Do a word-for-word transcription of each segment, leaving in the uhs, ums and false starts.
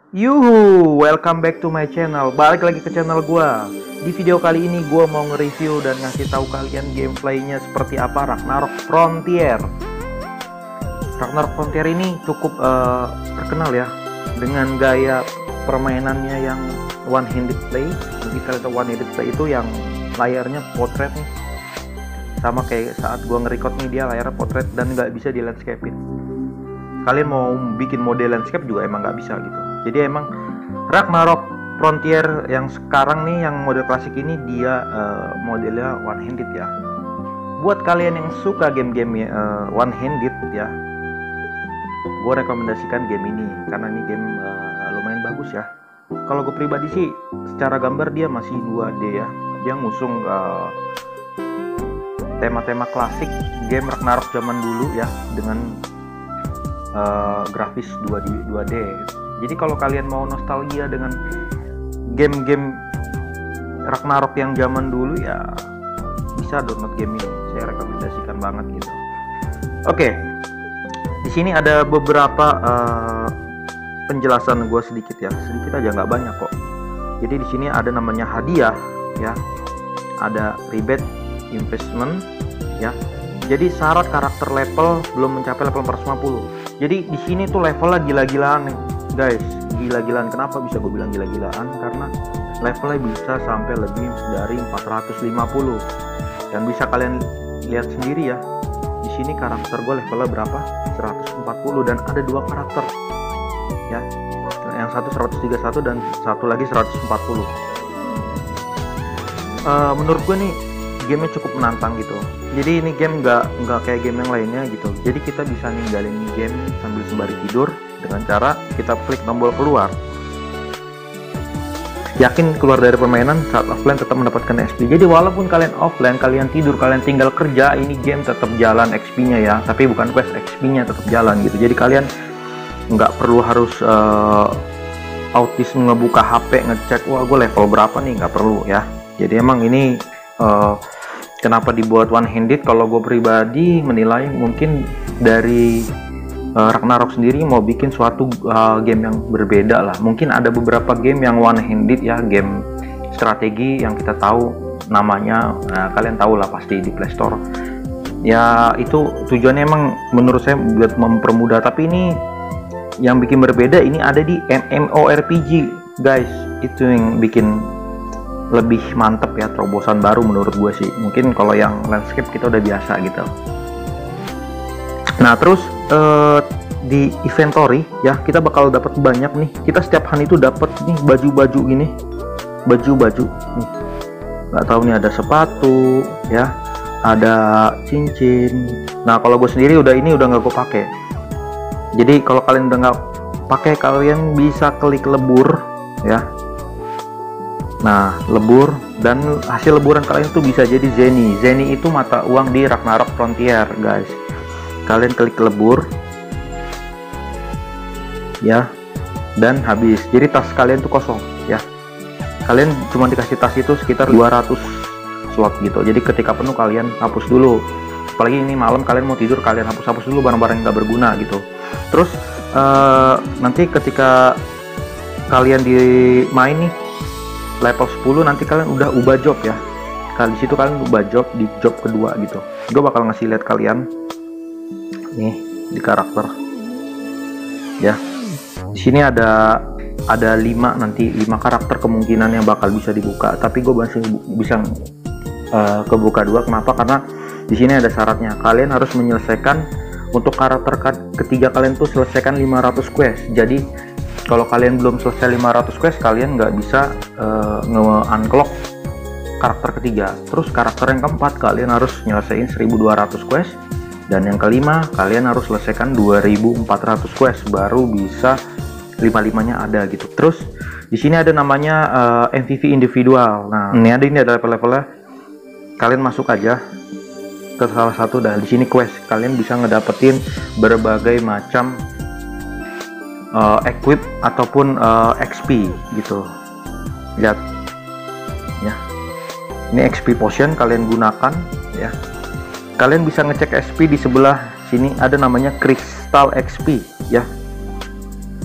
Yuhu, welcome back to my channel. Balik lagi ke channel gua. Di video kali ini gua mau nge-review dan ngasih tahu kalian gameplaynya seperti apa Ragnarok Frontier. Ragnarok Frontier ini cukup uh, terkenal ya dengan gaya permainannya yang one-handed play. Jadi kalian tahu one-handed play itu yang layarnya portrait nih. Sama kayak saat gua nge-record nih, dia layarnya portrait dan nggak bisa di landscape-in. Kalian mau bikin model landscape juga emang nggak bisa gitu. Jadi emang Ragnarok Frontier yang sekarang nih, yang model klasik ini, dia uh, modelnya one handed ya. Buat kalian yang suka game-game uh, one handed ya, gue rekomendasikan game ini karena ini game uh, lumayan bagus ya. Kalau gue pribadi sih, secara gambar dia masih dua D ya. Dia ngusung uh, tema-tema klasik game Ragnarok zaman dulu ya, dengan uh, grafis dua D. Jadi kalau kalian mau nostalgia dengan game-game Ragnarok yang zaman dulu ya, bisa download game ini. Saya rekomendasikan banget gitu. Oke, di sini ada beberapa uh, penjelasan gue sedikit ya, sedikit aja, nggak banyak kok. Jadi di sini ada namanya hadiah ya, ada rebate investment ya. Jadi syarat karakter level belum mencapai level empat ratus lima puluh. Jadi di sini tuh levelnya gila-gilaan nih guys, gila-gilaan. Kenapa bisa gue bilang gila-gilaan? Karena levelnya bisa sampai lebih dari empat ratus lima puluh. Dan bisa kalian lihat sendiri ya, di sini karakter gue levelnya berapa? seratus empat puluh, dan ada dua karakter ya, yang satu seratus tiga puluh satu dan satu lagi seratus empat puluh. Uh, menurut gue nih gamenya cukup menantang gitu. Jadi ini game nggak nggak kayak game yang lainnya gitu. Jadi kita bisa ninggalin game sambil sembari tidur dengan cara kita klik tombol keluar. Yakin keluar dari permainan, saat offline tetap mendapatkan X P. Jadi walaupun kalian offline, kalian tidur, kalian tinggal kerja, ini game tetap jalan X P-nya ya. Tapi bukan quest, X P-nya tetap jalan gitu. Jadi kalian nggak perlu harus uh, autis ngebuka H P ngecek, wah gue level berapa nih, nggak perlu ya. Jadi emang ini uh, kenapa dibuat one handed? Kalau gue pribadi menilai mungkin dari uh, Ragnarok sendiri mau bikin suatu uh, game yang berbeda lah. Mungkin ada beberapa game yang one handed ya, game strategi yang kita tahu namanya, nah, kalian tahu lah pasti di Play Store ya. Itu tujuannya emang menurut saya buat mempermudah, tapi ini yang bikin berbeda, ini ada di MMORPG guys. Itu yang bikin lebih mantep ya, terobosan baru menurut gue sih. Mungkin kalau yang landscape kita udah biasa gitu. Nah terus uh, di inventory ya, kita bakal dapat banyak nih. Kita setiap hari itu dapat nih baju-baju ini, baju-baju nih. Nggak tahu nih, ada sepatu ya, ada cincin. Nah kalau gue sendiri udah ini udah nggak gue pakai. Jadi kalau kalian udah nggak pakai, kalian bisa klik lebur ya. Nah, lebur, dan hasil leburan kalian tuh bisa jadi Zeni. Zeni itu mata uang di Ragnarok Frontier, guys. Kalian klik lebur, ya, dan habis. Jadi tas kalian tuh kosong, ya. Kalian cuma dikasih tas itu sekitar dua ratus slot gitu. Jadi ketika penuh kalian hapus dulu. Apalagi ini malam kalian mau tidur, kalian hapus-hapus dulu barang-barang yang nggak berguna gitu. Terus uh, nanti ketika kalian di main nih level sepuluh, nanti kalian udah ubah job ya. Kali situ kalian ubah job di job kedua gitu. Gue bakal ngasih lihat kalian nih di karakter. Ya. Di sini ada ada lima nanti lima karakter kemungkinan yang bakal bisa dibuka, tapi gue masih bisa uh, kebuka dua. Kenapa? Karena di sini ada syaratnya. Kalian harus menyelesaikan untuk karakter ketiga kalian tuh selesaikan lima ratus quest. Jadi kalau kalian belum selesai lima ratus quest, kalian nggak bisa uh, nge-unlock karakter ketiga. Terus karakter yang keempat, kalian harus nyelesain seribu dua ratus quest. Dan yang kelima, kalian harus selesaikan dua ribu empat ratus quest, baru bisa lima-limanya ada gitu. Terus di sini ada namanya uh, M V P individual. Nah, ini ada ini ada level-levelnya. Kalian masuk aja ke salah satu, dan di sini quest. Kalian bisa ngedapetin berbagai macam Uh, equip ataupun uh, X P gitu. Lihat ya, ini X P potion kalian gunakan ya. Kalian bisa ngecek X P di sebelah sini, ada namanya Crystal X P ya.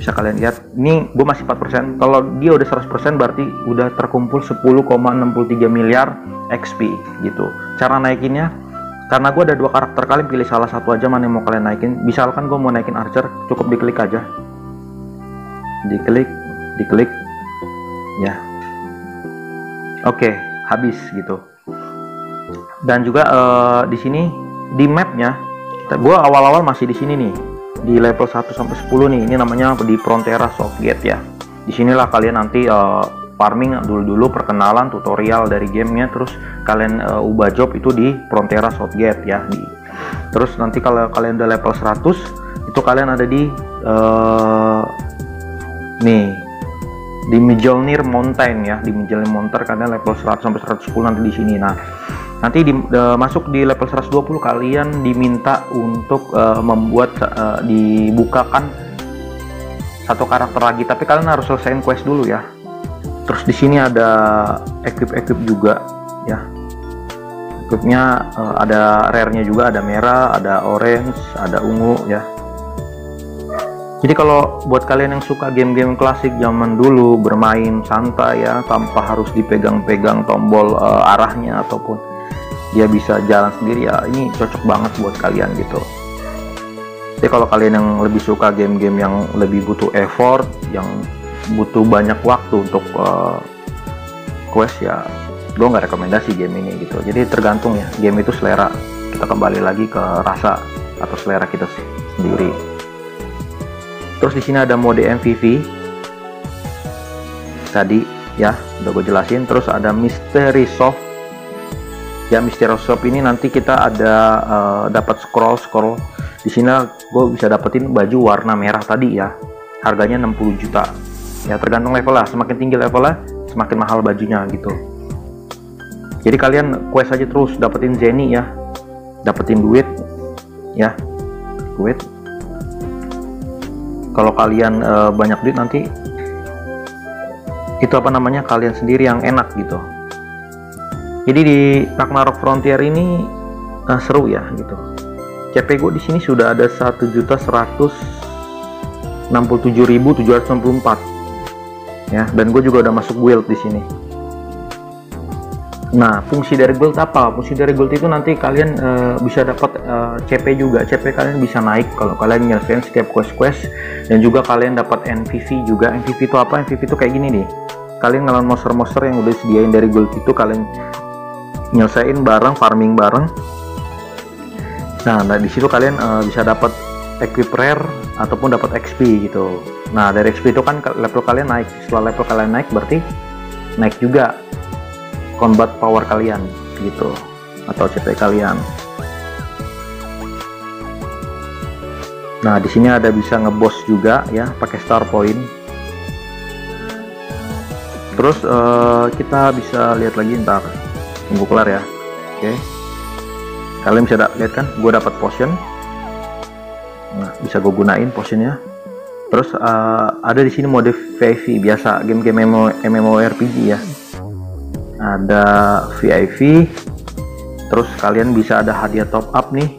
Bisa kalian lihat, ini gue masih empat persen. Kalau dia udah seratus persen berarti udah terkumpul sepuluh koma enam tiga miliar X P gitu. Cara naikinnya, karena gue ada dua karakter, kalian pilih salah satu aja mana yang mau kalian naikin. Misalkan gue mau naikin Archer, cukup diklik aja, diklik, diklik, ya. Oke, habis gitu. Dan juga uh, di sini di mapnya, gue awal-awal masih di sini nih, di level satu sampai sepuluh nih. Ini namanya di Frontera Southgate ya. Disinilah kalian nanti uh, farming dulu-dulu, perkenalan, tutorial dari gamenya, terus kalian uh, ubah job itu di Frontera Southgate ya. Di, terus nanti kalau kalian udah level seratus, itu kalian ada di uh, nih di Mjolnir Mountain ya. Di Mjolnir Mountain kalian level seratus sampai seratus sepuluh nanti di sini. Nah, nanti di, uh, masuk di level seratus dua puluh kalian diminta untuk uh, membuat uh, dibukakan satu karakter lagi, tapi kalian harus selesaiin quest dulu ya. Terus di sini ada equip-equip juga ya. Equipnya uh, ada rare-nya juga, ada merah, ada orange, ada ungu ya. Jadi kalau buat kalian yang suka game-game klasik zaman dulu, bermain santai ya, tanpa harus dipegang-pegang tombol uh, arahnya ataupun dia bisa jalan sendiri ya, ini cocok banget buat kalian gitu. Jadi kalau kalian yang lebih suka game-game yang lebih butuh effort, yang butuh banyak waktu untuk uh, quest ya, gue nggak rekomendasi game ini gitu. Jadi tergantung ya, game itu selera. Kita kembali lagi ke rasa atau selera kita sendiri. Terus di sini ada mode M V V tadi ya, udah gue jelasin. Terus ada Mystery Shop ya. Mystery Shop ini nanti kita ada uh, dapat scroll scroll. Di sini gue bisa dapetin baju warna merah tadi ya. Harganya enam puluh juta. Ya tergantung level lah, semakin tinggi levelnya semakin mahal bajunya gitu. Jadi kalian quest aja terus, dapetin Zenny ya, dapetin duit ya, duit. Kalau kalian e, banyak duit nanti itu apa namanya, kalian sendiri yang enak gitu. Jadi di Ragnarok Frontier ini e, seru ya gitu. C P gue di sini sudah ada satu juta seratus enam puluh tujuh ribu tujuh ratus enam puluh empat. Ya, dan gue juga udah masuk guild di sini. Nah, fungsi dari guild apa? Fungsi dari guild itu nanti kalian e, bisa dapat e, C P juga. C P kalian bisa naik kalau kalian nyelesain setiap quest-quest, dan juga kalian dapat M V V juga. M V V itu apa? M V V itu kayak gini nih. Kalian ngelawan monster-monster yang udah disediain dari guild itu, kalian nyelesain bareng, farming bareng. Nah, nah di situ kalian e, bisa dapat equip rare ataupun dapat X P gitu. Nah, dari X P itu kan level kalian naik. Setelah level kalian naik berarti naik juga combat power kalian gitu, atau C P kalian. Nah, di sini ada bisa ngeboss juga ya, pakai star point. Terus uh, kita bisa lihat lagi, ntar tunggu kelar ya. Oke, kalian bisa lihat kan, gue dapat potion. Nah, bisa gue gunain potionnya. Terus uh, ada di sini mode V I V biasa, game-game MMORPG ya. Ada V I V. Terus kalian bisa ada hadiah top up nih.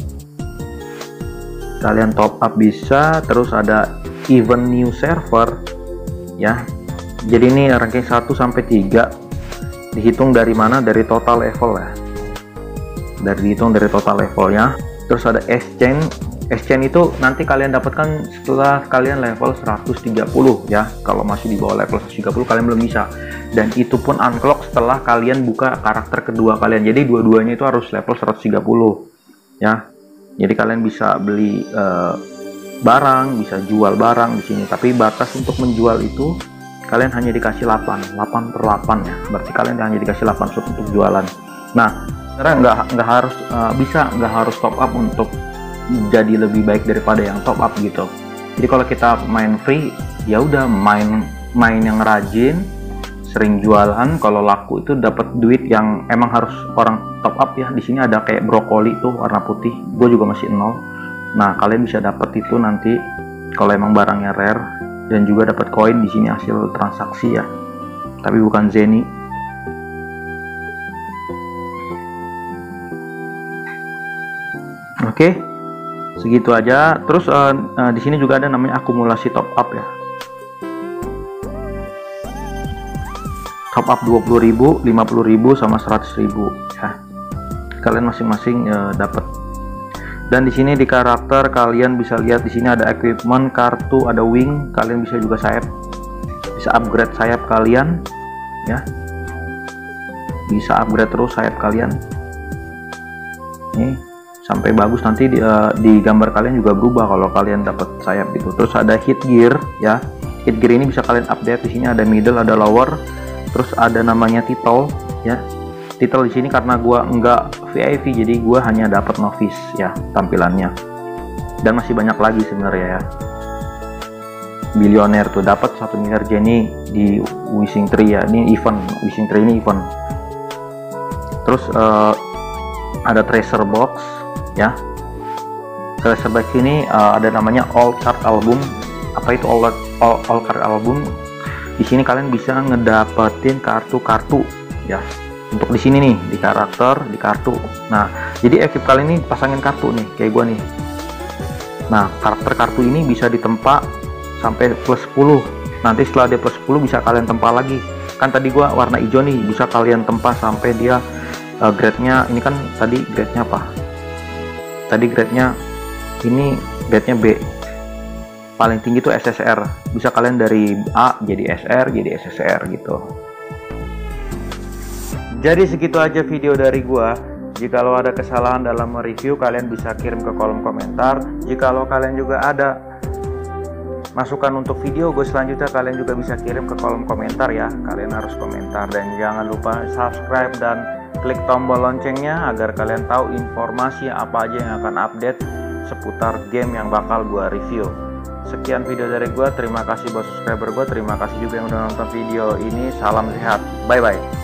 Kalian top up bisa. Terus ada event new server ya. Jadi ini ranking satu sampai tiga. Dihitung dari mana? Dari total level ya. Dari dihitung dari total levelnya. Terus ada exchange. Exchange itu nanti kalian dapatkan setelah kalian level seratus tiga puluh ya. Kalau masih di bawah level seratus tiga puluh kalian belum bisa. Dan itu pun unlock setelah kalian buka karakter kedua kalian. Jadi dua-duanya itu harus level seratus tiga puluh ya. Jadi kalian bisa beli uh, barang, bisa jual barang di sini. Tapi batas untuk menjual itu kalian hanya dikasih delapan, delapan per delapan ya. Berarti kalian hanya dikasih delapan slot untuk jualan. Nah, sebenarnya nggak nggak harus uh, bisa nggak harus top up untuk jadi lebih baik daripada yang top up gitu. Jadi kalau kita main free ya udah main main yang rajin, sering jualan. Kalau laku itu dapat duit yang emang harus orang top up ya. Di sini ada kayak brokoli tuh warna putih, gue juga masih nol. Nah, kalian bisa dapat itu nanti kalau emang barangnya rare, dan juga dapat koin di sini hasil transaksi ya, tapi bukan Zenny. Oke, segitu aja. Terus uh, uh, di sini juga ada namanya akumulasi top up ya. Top up dua puluh ribu, lima puluh ribu sama seratus ribu ya. Kalian masing-masing uh, dapat. Dan di sini di karakter kalian bisa lihat di sini ada equipment, kartu, ada wing, kalian bisa juga sayap. Bisa upgrade sayap kalian ya. Bisa upgrade terus sayap kalian. Nih, sampai bagus nanti di, uh, di gambar kalian juga berubah kalau kalian dapat sayap gitu. Terus ada hit gear ya. Hit gear ini bisa kalian update. Di sini ada middle, ada lower. Terus ada namanya title ya. Title di sini karena gua enggak V I P jadi gua hanya dapat novice ya tampilannya. Dan masih banyak lagi sebenarnya ya. Bilioner tuh dapat satu miliar Jenny di Wishing Tree ya. Ini event, Wishing Tree ini event. Terus uh, ada treasure box ya. Treasure box ini uh, ada namanya all card album. Apa itu all, all, all card album? Di sini kalian bisa ngedapetin kartu-kartu ya. Untuk di sini nih di karakter, di kartu. Nah, jadi equip kalian ini pasangin kartu nih kayak gua nih. Nah, karakter kartu ini bisa ditempa sampai plus sepuluh. Nanti setelah dia plus sepuluh bisa kalian tempa lagi. Kan tadi gua warna hijau nih, bisa kalian tempa sampai dia uh, grade-nya ini kan tadi grade-nya apa? Tadi grade-nya ini grade-nya B. Paling tinggi tuh S S R. Bisa kalian dari A jadi S R, jadi S S R gitu. Jadi segitu aja video dari gua. Jikalau ada kesalahan dalam mereview, kalian bisa kirim ke kolom komentar. Jikalau kalian juga ada masukan untuk video gue selanjutnya, kalian juga bisa kirim ke kolom komentar ya. Kalian harus komentar dan jangan lupa subscribe dan klik tombol loncengnya agar kalian tahu informasi apa aja yang akan update seputar game yang bakal gua review. Sekian video dari gua. Terima kasih buat subscriber gua. Terima kasih juga yang udah nonton video ini. Salam sehat. Bye bye.